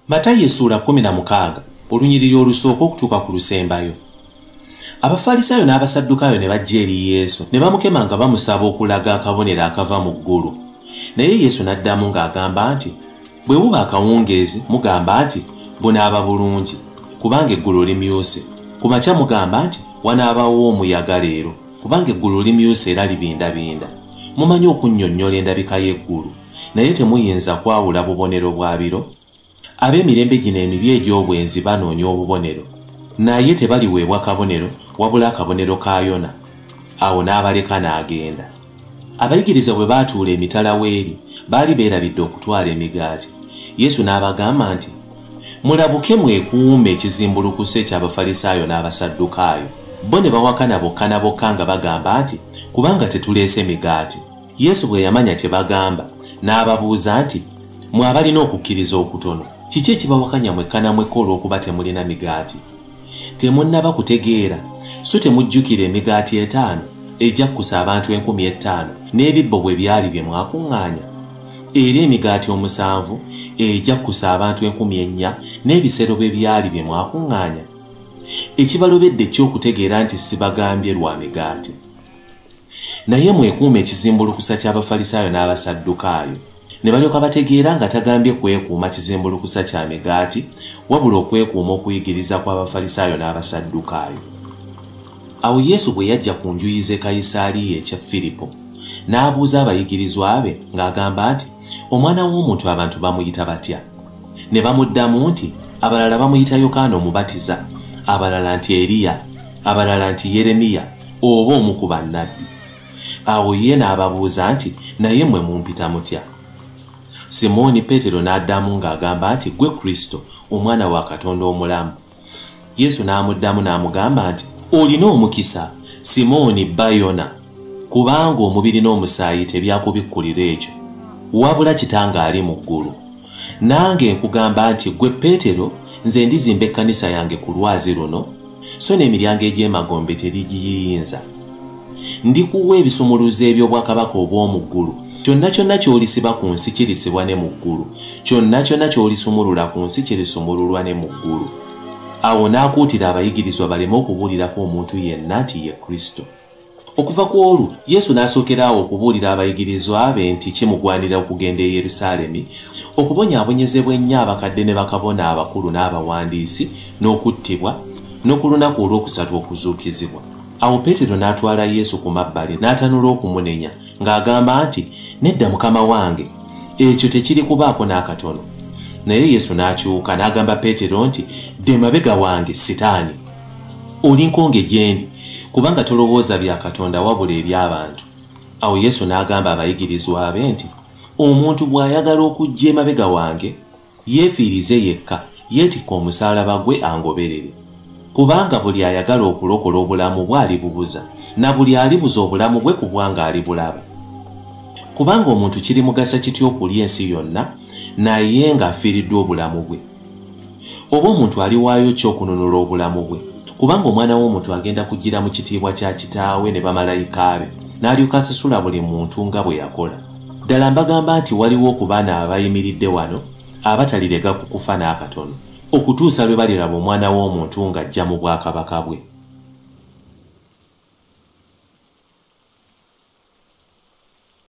Matayo sura 16 olunyiriri olusooka okutuuka ku lusembayo. Abafalisaayo n'abasaddukaayo ne bajja eri Yesu ne bamukema nga bamusaba okulaga akabonero akava mu ggulu. Naye Yesu n'addamu ng'agamba nti, bwe buba akawungeezi mugamba nti bunaaba bulungi, kubanga eggulu limyuse. Ku makya mugamba nti wanaabawo omuyaga leero, kubanga eggulu limyuse era libindabinda. Mumanyi okunnyonnyola endabika y'eggulu, naye temuyinza kwawula bubonero bwa biro. Ab'emirembe gino emibi egy'obwenzi banoonya obubonero, naye tebaliweebwa kabonero wabula akabonero ka Yona. Awo n'abaleka n'agenda. Abayigiriza bwe baatuula emitala w'eri baali beerabidde okutwala emigaati. Yesu n'abagamba nti, mulabuke mwekuume ekizimbulukuse ky'Abafalisaayo n'Abasaddukaayo. Bo ne bawakana bokka na bokka nga bagamba nti kubanga tetuleese migaati. Yesu bwe yamanya kye bagamba n'ababuuza nti, mmwe abalina okukkiriza okutono, kiki ekibawakanya mwekka na mwekka olw'okuba temulina migaati? Temunnaba kutegeera so temujjukira emigaati 5 ejja kukusa abantu 50,000 n'ebibbo bwe byali bye mwakuŋŋaanya, era emigaati 7 ejja kukusa abantu 4,000 n'ebisero bwe byali bye mwakuŋŋaanya. Ekibalobedde ky'okutegeera nti sibagambye lwa migaati. Naye mwekuume ekizimbulukusa ky'Abafalisaayo n'Abasaddukaayo. Ne balyoka bategeera nga tagambye kwekuuma kizimbulukusa kya migaati, wabula okwekuuma okuyigiriza kw'Abafalisaayo n'Abasaddukaayo. Awo Yesu bwe yajja ku njuyi z'e Kayisaliya ekya Firipo, n'abuuza abayigirizwa be ng'agamba nti, omwana w'omuntu abantu bamuyita batya? Ne bamuddamu nti, abalala bamuyita Yokaana Omubatiza, abalala nti Eriya, abalala nti Yeremiya oba omu ku bannabbi. Awo ye n'ababuuza nti, naye mmwe mumpita mutya? Simooni Peetero n'addamu ng'agamba nti, gwe Kristo, omwana wa Katonda omulamu. Yesu n'amuddamu n'amugamba nti, olina omukisa Simooni bba Yona, kubanga omubiri n'omusaayi tebyakubikkulira ekyo, wabula Kitange ali mu ggulu. Nange nkugamba nti gwe Peetero, nze ndizimba ekkanisa yange ku lwazi luno, so n'emiryango egy'emagombe terigiyinza. Ndikuwa ebisumuluzo eby'obwakabaka obw'omu ggulu. Kyonna kyonna ky'olisiba ku nsi kirisibwa ne mu ggulu, kyonna kyonna ky'olisumulula ku nsi kirisumululwa ne mu ggulu. Awo n'akuutira abayigirizwa baleme okubuulirako omuntu yenna nti ye Kristo. Okuva ku olwo Yesu n'asookerawo okubuulira abayigirizwa be nti kimugwanira okugenda e Yerusaalemi, okubonyaabonyezebwa ennyo abakadde ne bakabona abakulu n'abawandiisi, n'okuttibwa, n'oku lunaku olwokusatu okuzuukizibwa. Awo Peetero n'atwala Yesu ku mabbali n'atanula okumunenya ng'agamba nti, nedda Mukama wange, ekyo tekiri kubaako n'akatono. Naye Yesu n'akyuka n'agamba Peetero nti, dde mabega wange Sitaani, oli nkonge gye ndi, kubanga tolowooza bya Katonda wabula eby'abantu. Awo Yesu n'agamba abayigirizwa be nti, omuntu bw'ayagala okujja emabega wange, yeefiirize yekka, yeetikka omusaalaba gwe angoberere. Kubanga buli ayagala okulokola obulamu bwe alibubuza, na buli alibuza obulamu bwe ku bwange alibulaba. Kubanga omuntu kiri mugasa kitya okulya ensi yonna, naye ng'afiiriddwa obulamu bwe? Oba omuntu aliwaayo ki okununula obulamu bwe? Kubanga omwana w'omuntu agenda kujjira mu kitiibwa kya Kitaawe ne bamalayika be, n'alyoka asasula buli muntu nga bwe yakola. Ddala mbagamba nti waliwo ku baana abayimiridde wano abatalirega ku kufa n'akatono, okutuusa lwe baliraba omwana w'omuntu ng'ajja mu bwakabaka bwe.